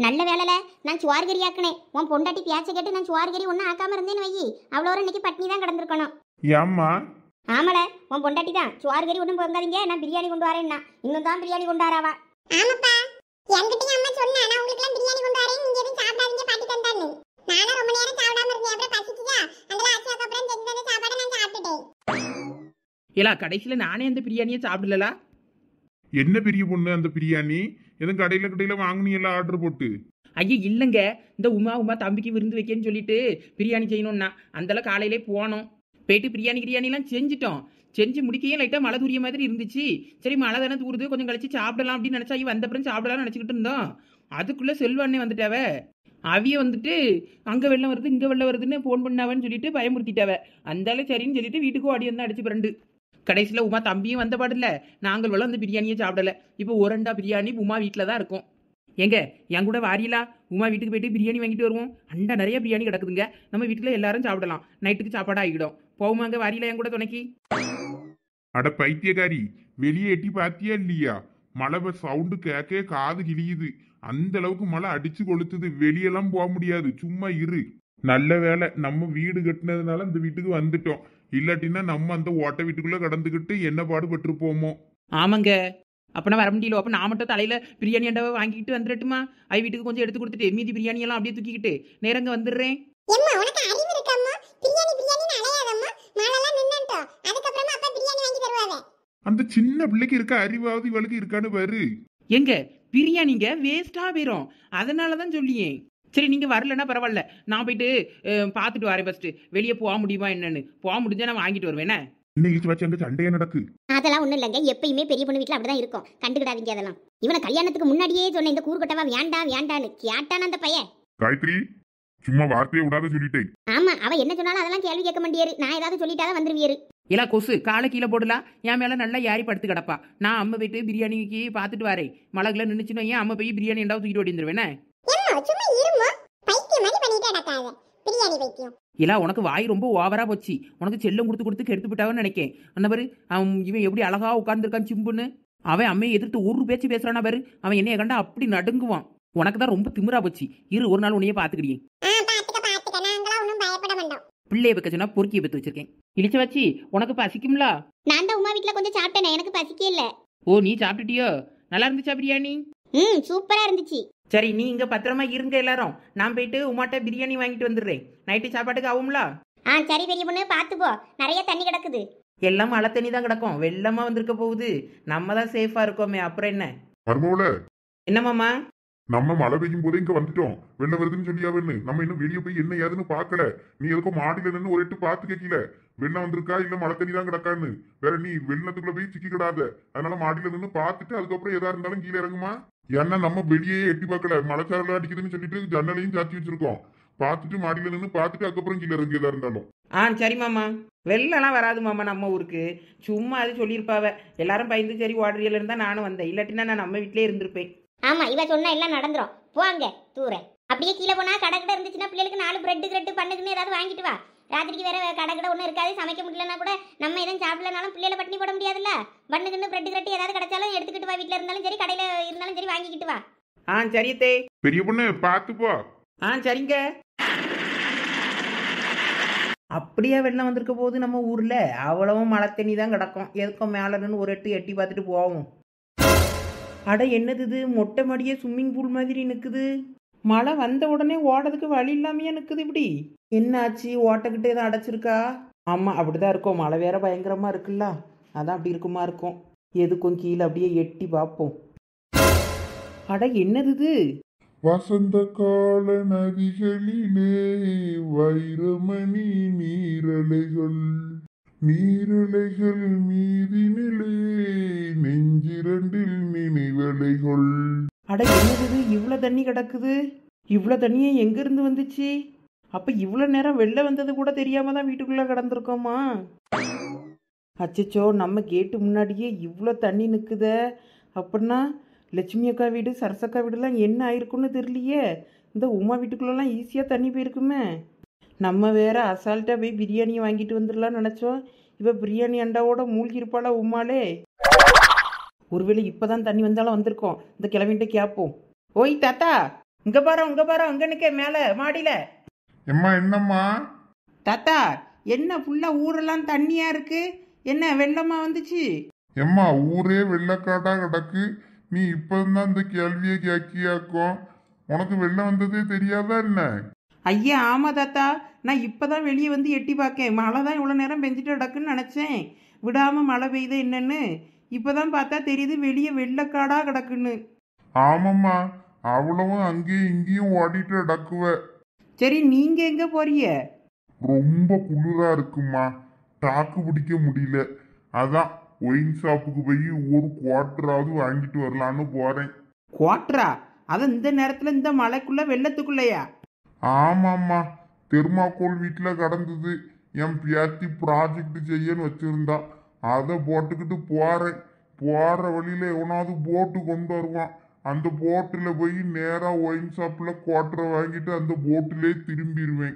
நல்ல வேலைல நான் சுவார் கறி ஆக்கினேன். உன் பொண்டாட்டி பேச்ச கேட்டு நான் சுவார் கறி ஒன்றும் ஆக்காம இருந்தேன்னு வையி, அவ்வளோ இன்னைக்கு பட்னி தான் கிடந்திருக்கணும். ஏம்மா? ஆமல, உன் பொண்டாட்டி தான் சுவார் கறி ஒன்றும் பொங்காதீங்க, நான் பிரியாணி கொண்டு வரேன்னா இன்னும் தான் பிரியாணி கொண்டு வராவா. ஆமாப்பா, என்கிட்டயும் அம்மா சொன்னா நான் உங்களுக்கு எல்லாம் பிரியாணி கொண்டு வரேன், நீங்க எதுவும் சாப்பிடாதீங்க பாட்டி தந்தான்னு. நானும் ரொம்ப நேரம் சாப்பிடாம இருந்தேன், அப்புறம் பசிச்சுதா அதெல்லாம் ஆச்சியாக்கு அப்புறம் செஞ்சு தந்த சாப்பாடை நான் சாப்பிட்டுட்டேன். இல்ல கடைசியில நானே அந்த பிரியாணியை சாப்பிடலா. என்ன பெரிய பொண்ணு அந்த பிரியாணி? எதுவும் கடையில வாங்கினீங்களா ஆர்டர் போட்டு? ஐயா இல்லைங்க, இந்த உமா தம்பிக்கு விருந்து வைக்கன்னு சொல்லிட்டு பிரியாணி செய்யணும்னா அந்தளவு காலையிலே போனோம். போயிட்டு பிரியாணிலாம் செஞ்சுட்டோம். செஞ்சு முடிக்கையும் லைட்டாக மழை தூரிய மாதிரி இருந்துச்சு. சரி மழை தானே தூருது, கொஞ்சம் கழிச்சு சாப்பிடலாம் அப்படின்னு நினச்சா வந்தப்புறம் சாப்பிடலாம்னு நினச்சிக்கிட்டு இருந்தோம். அதுக்குள்ளே செல்வானே வந்துட்டாவ. அவிய வந்துட்டு அங்கே வெள்ளம் வருது இங்கே வெள்ளம் வருதுன்னு ஃபோன் பண்ணாவன்னு சொல்லிட்டு பயமுறுத்திட்டாவ. அந்தாலும் சரின்னு சொல்லிட்டு வீட்டுக்கும் அடி வந்து அடிச்சு பிறண்டு. கடைசியில் உமா தம்பியும் வந்த பாடில்ல, நாங்கள் வெள்ளம் அந்த பிரியாணியே சாப்பிடலை. இப்போ ஒரண்டா பிரியாணி உமா வீட்டில் தான் இருக்கும். எங்க என் கூட வாரியலா, உமா வீட்டுக்கு போயிட்டு பிரியாணி வாங்கிட்டு வருவோம். அண்டா நிறைய பிரியாணி கிடக்குதுங்க, நம்ம வீட்டில் எல்லாரும் சாப்பிடலாம். நைட்டுக்கு சாப்பாடு ஆகிடும். போகுமாங்க வாரியலா என் கூட துணைக்கி? அட பைத்தியக்காரி, வெளியே எட்டி பாத்தியா இல்லையா? மழை சவுண்டு கேட்க காது கிழியுது. அந்த அளவுக்கு மழை அடிச்சு கொளுத்துது. வெளியெல்லாம் போக முடியாது, சும்மா இரு. நல்ல வேலை நம்ம வீடு கட்டினதுனால இந்த வீட்டுக்கு வந்துட்டோம். இல்லாட்டினா நம்ம அந்த ஓட்ட வீட்டுக்குள்ள கடந்துக்கிட்டு என்ன பாடுபட்டு போமோ. ஆமாங்க, அப்பனா வர முடியல. அப்போ நான் மட்டும் தலையில பிரியாணி அண்டாவை வாங்கிட்டு வந்துடட்டுமா? ஐ வீட்டுக்கு கொஞ்சம் எடுத்து கொடுத்துட்டு மீதி பிரியாணி எல்லாம் அப்படியே தூக்கிக்கிட்டு நேரங்க வந்துடுறேன். எம்மா உனக்கு அறிவு இருக்கம்மா? பிரியாணின்னு அலையாதம்மா, மழைலாம் நின்னட்டும், அதுக்கப்புறமா அப்பா பிரியாணி வாங்கி தருவாங்க. அந்த சின்ன பிள்ளைக்கு இருக்க அறிவாவது இவளுக்கு இருக்கான்னு பாரு. எங்க பிரியாணிங்க வேஸ்டா போயிரும், அதனாலதான் சொல்லியே. சரி நீங்க வரலன்னா பரவாயில்ல, நான் போயிட்டு பார்த்துட்டு வரேன். ஃபர்ஸ்ட் வெளியே போக முடியுமா என்னன்னு, போக முடிஞ்சா நான் வாங்கிட்டு வருவேன். இன்னைக்கு வச்சு அங்க சண்டையா நடக்கு. அதெல்லாம் ஒன்றும் இல்லைங்க, எப்பயுமே பெரிய பொண்ணு வீட்டில் அப்படிதான் இருக்கும், கண்டுக்கிடாதீங்க அதெல்லாம். இவனை கல்யாணத்துக்கு முன்னாடியே சொன்னேன் இந்த கூறுகட்டவா வேண்டான்னு கேட்டான அந்த பையன். காயத்ரி, சும்மா வார்த்தையை விடாத சொல்லிட்டேன். ஆமா, அவ என்ன சொன்னாலும் அதெல்லாம் கேள்வி கேட்க மாட்டியாரு. நான் ஏதாவது சொல்லிட்டாதான் வந்துருவியாரு. இல்ல கொசு காலை கீழே போடலாம், என் மேல நல்லா யாரி படுத்து கிடப்பா. நான் அம்மா போயிட்டு பிரியாணிக்கு பார்த்துட்டு வரேன். மழைக்குள்ள நின்றுச்சுன்னா ஏன் அம்மா போய் பிரியாணி எண்டாவது தூக்கிட்டு ஓடிந்துருவேன். எம்மா சும்மா இருமா, பைத்தியம் மாதிரி பண்ணிட்டே நடக்காத, பிரியாணி பைத்தியம். இல்ல உனக்கு வாய் ரொம்ப ஓவரா போச்சு. உனக்கு செல்லம் கொடுத்து கெடுத்து விட்டாவன்னு நினைக்கேன். அந்த பாரு இவன் எப்படி அழகா உட்கார்ந்துருக்கான் சிம்புன்னு. அவன் அம்மையை எதிர்த்து ஒரு பேச்சு பேசுறானா பாரு, அவன் என்னைய கண்டா அப்படி நடுங்குவான். உனக்கு தான் ரொம்ப திமிரா போச்சு. இரு ஒரு நாள் உன்னையே பாத்துக்கிடியே. பிள்ளைய வைக்க சொன்னா பொறுக்கிய பத்து வச்சிருக்கேன். இழிச்ச வச்சு உனக்கு பசிக்கும்ல? நான் தான் உமா வீட்டுல கொஞ்சம் சாப்பிட்டேனே, எனக்கு பசிக்கே இல்ல. ஓ நீ சாப்பிட்டுட்டியோ? நல்லா இருந்துச்சா பிரியாணி? சூப்பரா இருந்துச்சு. சரி நீ இங்க பத்திரமா இருங்க எல்லாரும். நான் போயிட்டு உமாட்ட பிரியாணி வாங்கிட்டு வந்துடுறேன். நைட்டு சாப்பாட்டுக்கு ஆகும்ல? சரி பெரிய பொண்ணு, பாத்து போ, நிறைய தண்ணி கிடக்குது. எல்லாம் மழை தண்ணி தான் கிடக்கும், வெள்ளமா வந்திருக்க போகுது. நம்ம தான் சேஃபா இருக்கோமே, அப்புறம் என்ன? மர்மோல என்னமாமா? நம்ம மழை பெய்யும் போதே இங்க வந்துட்டோம். வெள்ள வருதுன்னு சொல்லியாவன்னு நம்ம இன்னும் வெளியே போய் என்ன ஏதுன்னு பாக்கல. நீ எதுக்கும் மாடியில நின்று ஒரு எட்டு பார்த்து கேட்கல, வெள்ளம் வந்திருக்கா இல்ல மழை தண்ணி தான் கிடக்கான்னு. வேற நீ வெள்ளத்துக்குள்ள போய் சிக்கிக்கிடாத. அதனால மாடியில நின்று பார்த்துட்டு அதுக்கப்புறம் எதா இருந்தாலும் கீழே இறங்குமா. ஏன்னா நம்ம வெளியே எட்டி பார்க்கல, மழைச்சாரலாம் அடிக்குதுன்னு சொல்லிட்டு ஜன்னலையும் சாத்தி வச்சிருக்கோம். பார்த்துட்டு மாடியில நின்று பார்த்துட்டு அதுக்கப்புறம் கீழே இறங்கி எதா இருந்தாலும். சரி மாமா, வெள்ளம்லாம் வராது மாமா நம்ம ஊருக்கு. சும்மா அது சொல்லியிருப்பாவ. எல்லாரும் பயந்து சரி ஓடுறியில இருந்தா நானும் வந்தேன். இல்லாட்டினா நான் நம்ம வீட்டிலே இருந்திருப்பேன். ஆமா, இவ சொன்னா எல்லாம் நடந்துரும். போங்க தூர. அப்படியே கீழே போனா கடை இருந்துச்சுன்னா பிள்ளைகளுக்கு 4 பிரெட் பண்ணுக்குன்னு ஏதாவது வாங்கிட்டு வா. ராத்திரிக்கு வேற கடை ஒன்றும் இருக்காது, சமைக்க முடியலன்னா கூட நம்ம எதுவும் சாப்பிடலனாலும் பிள்ளைகளை பட்டினி போட முடியாதுல்ல. பண்ணுக்குன்னு பிரெட் ஏதாவது கிடைச்சாலும் எடுத்துக்கிட்டு வா. வீட்டில் இருந்தாலும் சரி கடையில் இருந்தாலும் சரி வாங்கிக்கிட்டு வா. சரியத்தே. பெரிய பொண்ணு பார்த்து போ. சரிங்க. அப்படியே வெள்ளம் வந்திருக்க போது நம்ம ஊர்ல அவ்வளவும் மழை தண்ணி தான் கிடக்கும். எதுக்கும் மேல நின்று ஒரு எட்டி பார்த்துட்டு போவோம். அட என்னது இது, மொட்டை மாடியே ஸ்விம்மிங் பூல் மாதிரி நிற்குது. மழை வந்த உடனே ஓடுறதுக்கு வழி இல்லாமையே நிற்குது. இப்படி என்ன ஆச்சு? ஓட்டக்கிட்ட எதுவும் அடைச்சிருக்கா? ஆமாம் அப்படிதான் இருக்கும், மழை வேற பயங்கரமா இருக்குல்ல, அதான் அப்படி இருக்குமா இருக்கும். எதுக்கும் கீழே அப்படியே எட்டி பார்ப்போம். அட என்னது இது? வசந்த கால நதிகளிலே வைரமணி நீரலைகள் மீதினிலே நெஞ்சிரண்டில் நினைவலைகள். அட என்னது, இவ்வளோ தண்ணி கிடக்குது. இவ்வளோ தண்ணியே எங்கிருந்து வந்துச்சு? அப்போ இவ்வளோ நேரம் வெளில வந்தது கூட தெரியாம தான் வீட்டுக்குள்ளே கிடந்திருக்கோமா? அச்சச்சோ, நம்ம கேட்டு முன்னாடியே இவ்வளோ தண்ணி நிற்குத. அப்படின்னா லட்சுமி அக்கா வீடு சரசக்கா வீடுலாம் என்ன ஆயிருக்குன்னு தெரியலையே. இந்த உமா வீட்டுக்குள்ளெல்லாம் ஈஸியாக தண்ணி போயிருக்குமே. நம்ம வேற அசால்ட்டாக போய் பிரியாணியை வாங்கிட்டு வந்துடலாம்னு நினச்சோம். இப்போ பிரியாணி அண்டாவோட மூழ்கி இருப்பாளா உமாலே? ஒருவேளை இப்போ தான் தண்ணி வந்தாலும் வந்திருக்கோம். இந்த கிளம்பிட்டு கேட்போம். ஓய் தாத்தா, இங்க பாரு அங்க நிக்க மேல மாடியில. எம்மா என்னம்மா? தாத்தா என்ன ஃபுல்லா ஊரெல்லாம் தண்ணியா இருக்கு, என்ன வெள்ளமா வந்துச்சு? எம்மா ஊரே வெள்ளக்காடா கிடக்கு. நீ இப்பதான் இந்த கேள்வியை கேக்கியாக்கும். உனக்கு வெள்ளம் வந்ததே தெரியாதா என்ன? ஐயா ஆமா தாத்தா, நான் இப்பதான் வெளியே வந்து எட்டி பார்க்கேன். மழை தான் இவ்வளோ நேரம் பெஞ்சிட்டு கிடக்குன்னு நினச்சேன். விடாம மழை பெய்யுது என்னன்னு இப்பதான் பார்த்தா தெரியுது, வெளியே வெள்ளக்காடா கிடக்குன்னு. ஆமாம்மா, அவ்வளவும் அங்கேயும் இங்கேயும் ஓடிட்டு கிடக்குவ. சரி நீங்க எங்க போறீங்க? ரொம்ப குளிரா இருக்குமா, தாக்கு பிடிக்க முடியல. அதான் ஒயின் ஷாப்புக்கு போய் ஒரு குவார்டராவது வாங்கிட்டு வரலான்னு போறேன். குவாட்ரா? அது இந்த நேரத்துல இந்த மழைக்குள்ள வெள்ளத்துக்குள்ளயா? ஆமாம்மா, தெர்மாக்கோல் வீட்டில் கடந்தது. என் பியாத்தி ப்ராஜெக்ட் செய்யன்னு வச்சிருந்தா, அதை போட்டுக்கிட்டு போறேன். போற வழியில எவனாவது போட்டு கொண்டு வருவான். அந்த போட்டில் போய் நேராக ஒயின் ஷாப்பில் குவார்டரை வாங்கிட்டு அந்த போட்டிலே திரும்பிடுவேன்.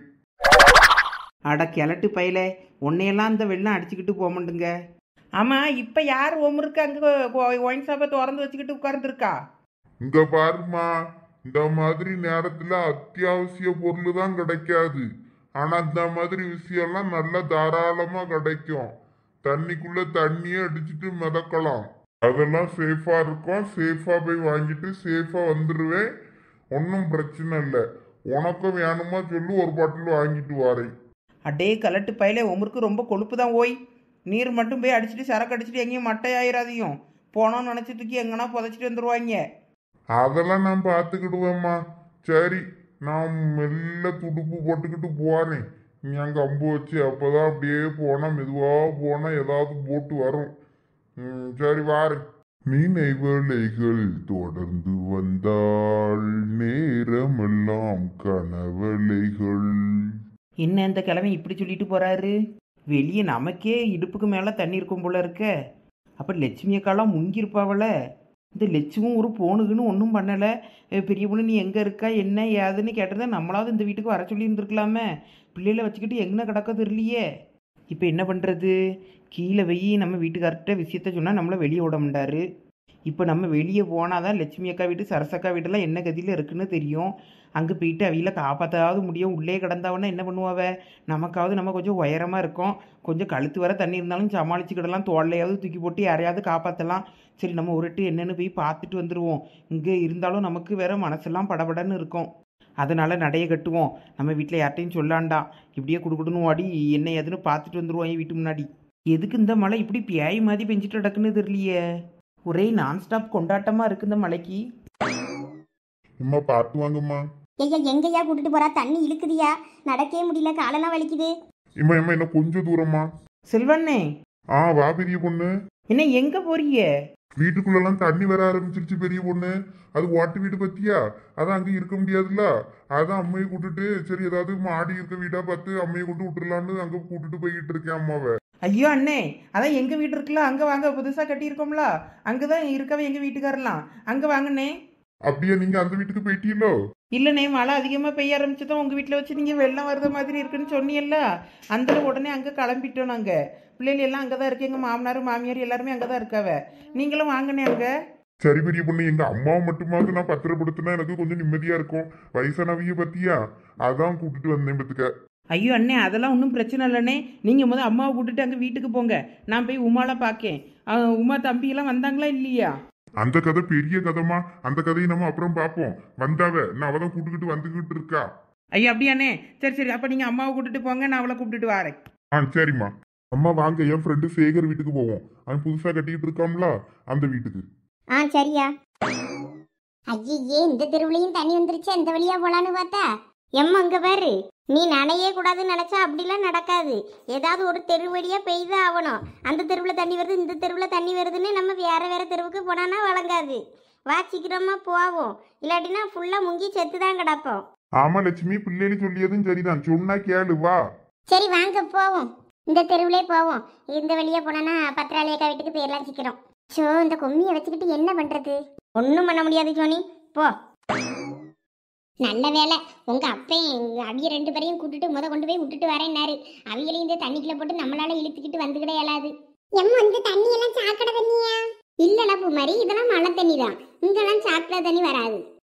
அட கிழட்டு பையல, உன்னையெல்லாம் இந்த வெள்ளம் அடிச்சுக்கிட்டு போக மாட்டுங்க. ஆமா இப்ப யார் ஒமருக்கு அங்க ஒயின் ஷாப்பை திறந்து வச்சுக்கிட்டு உட்கார்ந்துருக்கா? இங்க பாருமா, இந்த மாதிரி நேரத்துல அத்தியாவசிய பொருள் தான் கிடைக்காது. ஆனா இந்த மாதிரி விஷயம்லாம் நல்லா தாராளமா கிடைக்கும். தண்ணிக்குள்ள தண்ணியே அடிச்சுட்டு மிதக்கலாம். அதெல்லாம் சேஃபா இருக்கும். சேஃபா போய் வாங்கிட்டு சேஃபா வந்துடுவேன். ஒன்றும் பிரச்சனை இல்லை. உனக்கும் வேணுமா சொல்லி ஒரு பாட்டில் வாங்கிட்டு வரேன். அடே கலட்டு பையல, உமருக்கு ரொம்ப கொழுப்பு தான். ஓய் நீர் மட்டும் போய் அடிச்சுட்டு சரக்கு அடிச்சுட்டு எங்கேயும் மட்டையாயிராதையும். போனோம்னு நினச்சி தூக்கி எங்கன்னா புதைச்சிட்டு வந்துடுவாங்க. அதெல்லாம் நான் பார்த்துக்கிடுவேம்மா. சரி, நான் மெல்ல துடுப்பு போட்டுக்கிட்டு போறேன். நீ அங்கே அம்பு வச்சு அப்போதான் அப்படியே போனால் மெதுவாக போனால் ஏதாவது போட்டு வரும். சரி வாரு. நினைவலைகள் தொடர்ந்து வந்தால் நேரமெல்லாம் கனவலைகள். என்ன இந்த கிழமை இப்படி சொல்லிட்டு போறாரு? வெளியே நமக்கே இடுப்புக்கு மேலே தண்ணி இருக்கும் போல இருக்க. அப்போ லட்சுமி அக்காலாம் முங்கியிருப்பாவல. இந்த லட்சுமும் ஒரு போனுக்குன்னு ஒன்றும் பண்ணலை. பெரிய பொண்ணு நீ எங்கே இருக்கா என்ன ஏதுன்னு கேட்டதை நம்மளாவது இந்த வீட்டுக்கு வர சொல்லி இருந்திருக்கலாமே. பிள்ளைகளை வச்சுக்கிட்டு எங்கே கிடக்க தெரியலையே. இப்போ என்ன பண்ணுறது? கீழே போய் நம்ம வீட்டுக்கார்ட்ட விஷயத்த சொன்னால் நம்மளை வெளியே விட மாட்டாரு. இப்போ நம்ம வெளியே போனால் தான் லட்சுமி அக்கா வீட்டு சரசக்கா வீட்டெல்லாம் என்ன கதியில் இருக்குன்னு தெரியும். அங்கே போயிட்டு அவையில காப்பாற்றாவது முடியும். உள்ளே கிடந்தாவன்னா என்ன பண்ணுவாவ? நமக்காவது நம்ம கொஞ்சம் உயரமாக இருக்கோம், கொஞ்சம் கழுத்து வர தண்ணி இருந்தாலும் சமாளிச்சுக்கிடலாம். தோல்லையாவது தூக்கி போட்டு யாரையாவது காப்பாற்றலாம். சரி நம்ம ஒருட்டு என்னென்னு போய் பார்த்துட்டு வந்துடுவோம். இங்கே இருந்தாலும் நமக்கு வேற மனசெல்லாம் படபடன்னு இருக்கும். அதனால் நடைய கட்டுவோம். நம்ம வீட்டில் யார்ட்டையும் சொல்லாண்டாம். இப்படியே குடுக்குடுன்னு ஓடி என்ன ஏதுன்னு பார்த்துட்டு வந்துடுவோம் என் வீட்டு முன்னாடி. எதுக்கு இந்த மழை இப்படி பியாய் மாதிரி பெஞ்சிட்டு நடக்குன்னு தெரியலையே. ஒரே நான்ஸ்டாப் கொண்டாட்டமாக இருக்கு இந்த மலைக்கு. அம்மா பார்த்து வாங்கம்மா. ஐயா எங்கய்யா கூட்டிட்டு போறா? தண்ணி இழுக்குதியா, நடக்கவே முடியல, காலெல்லாம் வலிக்குது. இம்மா என்ன கொஞ்சம் தூரமா? செல்வண்ணே வா பெரிய பொண்ணு. என்ன எங்கே போறீங்க? வீட்டுக்குள்ளெல்லாம் தண்ணி வர ஆரம்பிச்சிருச்சு பெரிய பொண்ணு. அது ஓட்டு வீடு பத்தியா, அதான் அங்கே இருக்க முடியாதுல்ல. அதான் அம்மையை கூட்டுட்டு சரி ஏதாவது மாடி இருக்க வீடா பார்த்து அம்மையை கூட்டு விட்டுறலான்னு அங்கே கூட்டுட்டு போய்கிட்டு இருக்கேன் அம்மாவை. ஐயோ அண்ணே, அதான் எங்கள் வீடு இருக்குல்ல, அங்கே வாங்க. புதுசாக கட்டியிருக்கோம்ல, அங்கே தான் இருக்கவே எங்கள் வீட்டுக்காரலாம். அங்கே வாங்கண்ணே. அப்படியே நீங்க அந்த வீட்டுக்கு போயிட்டீங்களோ? இல்லைண்ணே, மழை அதிகமாக பெய்ய ஆரம்பிச்சதும் உங்கள் வீட்டில் வச்சு நீங்கள் வெள்ளம் வருத மாதிரி இருக்குன்னு சொன்னீங்கல்ல, அந்த உடனே அங்கே கிளம்பிட்டோம். நாங்கள் பிள்ளைகள் எல்லாம் அங்கே தான் இருக்கு. எங்கள் மாமனார் மாமியார் எல்லாருமே அங்கே தான் இருக்காவ. நீங்களும் வாங்கண்ணே அங்கே. சரி பெரிய பொண்ணு, எங்க அம்மாவை மட்டுமாவது நான் பத்திரப்படுத்தினா எனக்கு கொஞ்சம் நிம்மதியா இருக்கும். வயசானவிய பத்தியா, அதான் கூட்டிட்டு வந்தேன் பத்துக்க. ஐயோ அண்ணே, அதெல்லாம் ஒன்றும் பிரச்சனை இல்லைண்ணே. நீங்கள் முதல் அம்மாவை கூட்டிட்டு அங்கே வீட்டுக்கு போங்க. நான் போய் உமாலாம் பார்க்கேன். உமா தம்பியெல்லாம் வந்தாங்களா இல்லையா? அந்த கதை பெரிய கதைமா, அந்த கதையை நம்ம அப்புறம் பார்ப்போம். வந்தாவ நான் அவதான் கூட்டுக்கிட்டு வந்துகிட்டு இருக்கா. ஐயா அப்படியாண்ணே, சரி சரி. அப்போ நீங்கள் அம்மாவை கூட்டிட்டு போங்க, நான் அவளை கூப்பிட்டுட்டு வரேன். சரிம்மா. அம்மா வாங்க, என் ஃப்ரெண்டு சேகர் வீட்டுக்கு போவோம். அவன் புதுசா கட்டிக்கிட்டு இருக்கான்ல, அந்த வீட்டுக்கு. சரியா. ஐயே, இந்த தெருவுலையும் தண்ணி வந்துருச்சு. அந்த வழியா போலான்னு பார்த்தா எம்மா அங்க பாரு, நீ நனையே கூடாதுன்னு நினைச்சா அப்படிலாம் நடக்காது. ஏதாவது ஒரு தெரு வழியா பெய்தான் ஆகணும். அந்த தெருவில் தண்ணி வருது, இந்த தெருவில் தண்ணி வருதுன்னு நம்ம வேற வேற தெருவுக்கு போனானா வழங்காது. வா சீக்கிரமா போவோம், இல்லாட்டினா ஃபுல்லா முங்கி செத்து தான் கிடப்போம். ஆமா லட்சுமி, பிள்ளைன்னு சொல்லியதும் சரிதான். சொன்னா கேளு, வா. சரி வாங்க போவோம். இந்த தெருவுலே போவோம். இந்த வழியா போனா பத்திராளியக்கா வீட்டுக்கு போயிடலாம் சீக்கிரம். இந்த கொம்மியை வச்சுக்கிட்டு என்ன பண்றது? ஒன்றும் பண்ண முடியாது சோனி, போ. நல்ல வேலை, உங்க அப்பையும் அவிய 2 பேரையும் கூட்டிட்டு கொண்டு போய் விட்டுட்டு வரேன்னாரு. அவியலையும் இந்த தண்ணிக்குள்ள போட்டு நம்மளால இழுத்துக்கிட்டு வந்துக்கிட இயலாது. இந்த தண்ணி எல்லாம் சாக்கடை தண்ணியா? இல்லடா பூமாரி, இதெல்லாம் மழை தண்ணி தான். இங்கெல்லாம் சாக்கடை தண்ணி வராது.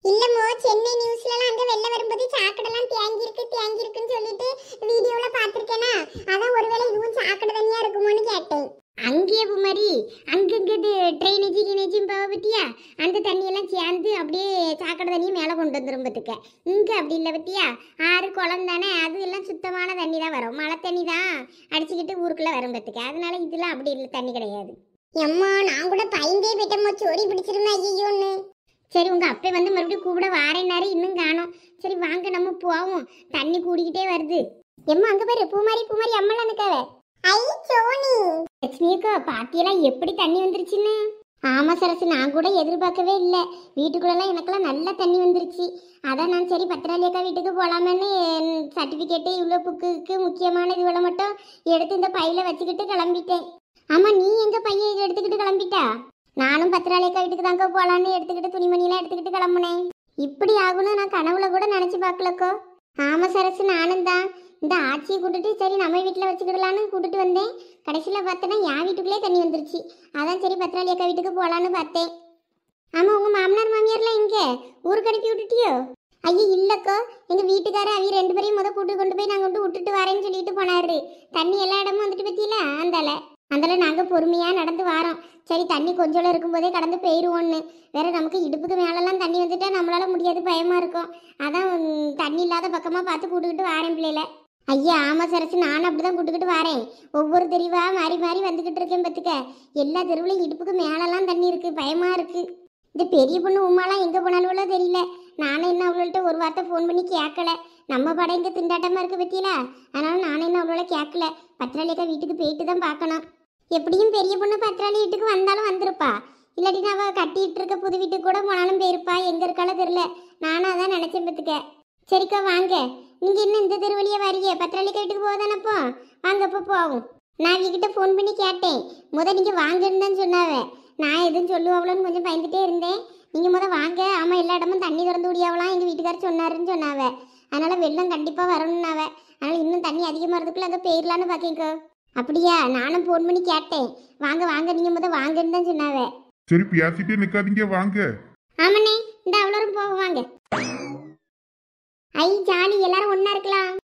இல்லமோ சென்னை நியூஸ்ல எல்லாம் அங்க வெள்ள வரும்போது சாக்கடைலாம் தேங்கி இருக்குன்னு சொல்லிட்டு வீடியோல பாத்திருக்கேனா, அதான் ஒருவேளை இதுவும் சாக்கடை தண்ணியா இருக்குமோன்னு கேட்டேன். அங்கேயே மாதிரி அங்கங்க ட்ரைனேஜ் கிணேஜும் போக பத்தியா, அந்த தண்ணியெல்லாம் சேர்ந்து அப்படியே சாக்கடை தண்ணியை மேலே கொண்டு வந்துடும் பத்துக்க. இங்க அப்படி இல்லை பத்தியா, ஆறு குளம் தானே, அது எல்லாம் சுத்தமான தண்ணி தான் வரும், மழை தண்ணி தான் அடிச்சுக்கிட்டு ஊருக்குள்ள வரும் பத்துக்க. அதனால இதெல்லாம் அப்படி இல்லை, தண்ணி கிடையாது. எம்மா நான் கூட பயந்தே போயிட்டோமோ, சோடி பிடிச்சிருந்தேன் ஐயோன்னு. சரி உங்க அப்பே வந்து மறுபடியும் கூப்பிட வாரேன்னாரு, இன்னும் காணோம். சரி வாங்க நம்ம போவோம், தண்ணி கூடிக்கிட்டே வருது. எம்மா அங்க பாரு, பூமாரி அம்மலாம் இருக்காவே. ஐ சோனி லட்சுமியக்கா பாத்தியெல்லாம் எப்படி தண்ணி வந்துருச்சுன்னு. ஆமா சரசு, நான் கூட எதிர்பார்க்கவே இல்லை. வீட்டுக்குள்ளெல்லாம் எனக்கெல்லாம் நல்லா தண்ணி வந்துருச்சு. அதான் நான் சரி பத்திராளியக்கா வீட்டுக்கு போகலாமேன்னு சர்டிஃபிகேட்டு இவ்வளோ புக்குக்கு முக்கியமான இதுவளை மட்டும் எடுத்து இந்த பையில வச்சுக்கிட்டு கிளம்பிட்டேன். ஆமா நீ எங்க பையன் இதை எடுத்துக்கிட்டு கிளம்பிட்டா? நானும் பத்திராளியக்கா வீட்டுக்கு தாங்க போகலான்னு எடுத்துக்கிட்டு துணிமணியெல்லாம் எடுத்துக்கிட்டு கிளம்புனேன். இப்படி ஆகும்னு நான் கனவுல கூட நினச்சி பார்க்கலக்கோ. ஆமா சரசு, நானும் தான் இந்த ஆட்சியை கூட்டுட்டு சரி நம்ம வீட்டில் வச்சுக்கிடலான்னு கூட்டிட்டு வந்தேன். கடைசியில் பார்த்தேன்னா என் வீட்டுக்குள்ளே தண்ணி வந்துருச்சு. அதான் சரி பத்திராளி அக்கா வீட்டுக்கு போகலான்னு பார்த்தேன். ஆமாம் உங்கள் மாமனார் மாமியார்லாம் எங்கே? ஊருக்கு அனுப்பி விட்டுட்டியோ? ஐயோ இல்லைக்கோ, எங்கள் வீட்டுக்காரர் அவங்க ரெண்டு பேரையும் கூட்டு கொண்டு போய் நாங்கள் விட்டுட்டு வரேன்னு சொல்லிட்டு போனாரு. தண்ணி எல்லா இடமும் வந்துட்டு பற்றியில அந்தால நாங்கள் பொறுமையாக நடந்து வரோம். சரி தண்ணி கொஞ்சம் இருக்கும்போதே கடந்து போயிடுவோன்னு. வேற நமக்கு இடுப்புக்கு மேலெல்லாம் தண்ணி வந்துட்டா நம்மளால முடியாது, பயமாக இருக்கும். அதான் தண்ணி இல்லாத பக்கமாக பார்த்து கூட்டுக்கிட்டு வரேன் பிள்ளையில. ஐயா ஆமா சரசு, நானும் அப்படிதான் கூட்டுக்கிட்டு வரேன். ஒவ்வொரு தெருவா மாறி மாறி வந்துகிட்டு இருக்கேன் பத்துக்க. எல்லா தெருவுலையும் இடுப்புக்கு மேலெல்லாம் தண்ணி இருக்கு, பயமா இருக்கு. இந்த பெரிய பொண்ணு உமாலாம் எங்க போனாலும் தெரியல. நானும் என்ன அவள்கிட்ட ஒரு வார்த்தை ஃபோன் பண்ணி கேட்கல. நம்ம படம் இங்க திண்டாட்டமா இருக்கு பத்தியில, அதனால நானும் என்ன அவளோட கேட்கல. பத்திராளியக்கா வீட்டுக்கு போயிட்டு தான் பார்க்கணும். எப்படியும் பெரிய பொண்ணு பத்திராளி வீட்டுக்கு வந்தாலும் வந்திருப்பா, இல்லாட்டினா அவ கட்டிட்டு இருக்க புது வீட்டுக்கு கூட போனாலும் போயிருப்பா. எங்க இருக்காலும் தெரியல. நானும் அதான் நினைச்சேன் பத்துக்க. சரிக்கா வாங்க, நீங்க இன்னும் இந்த தெருவழியா வரீங்க, பத்திராளிக்கா வீட்டுக்கு போதானப்போ வாங்கப்போ போவோம். நான் வீக்கிட்ட ஃபோன் பண்ணி கேட்டேன். நீங்க வாங்கன்னு தான் சொன்னாவே. நான் எதுவும் சொல்லுவாங்களோன்னு கொஞ்சம் பயந்துட்டே இருந்தேன். நீங்க வாங்க, ஆமா எல்லா இடமும் தண்ணி திறந்து விடியாவலாம் எங்க வீட்டுக்காரர் சொன்னாருன்னு சொன்னாவே. அதனால வெள்ளம் கண்டிப்பா வரணும்னாவே. அதனால இன்னும் தண்ணி அதிகமா இருந்துக்குள்ள அங்க போயிடலான்னு பாக்கீங்க. அப்படியா? நானும் ஃபோன் பண்ணி கேட்டேன். வாங்க வாங்க, நீங்க வாங்கன்னு தான் சொன்னாவே. சரி பேசிட்டே நிக்காதீங்க, வாங்க. ஆமாண்ணே, இந்த அவ்வளோரும் போவாங்க. ஐ ஜாலி, எல்லாரும் ஒன்னா இருக்கலாம்.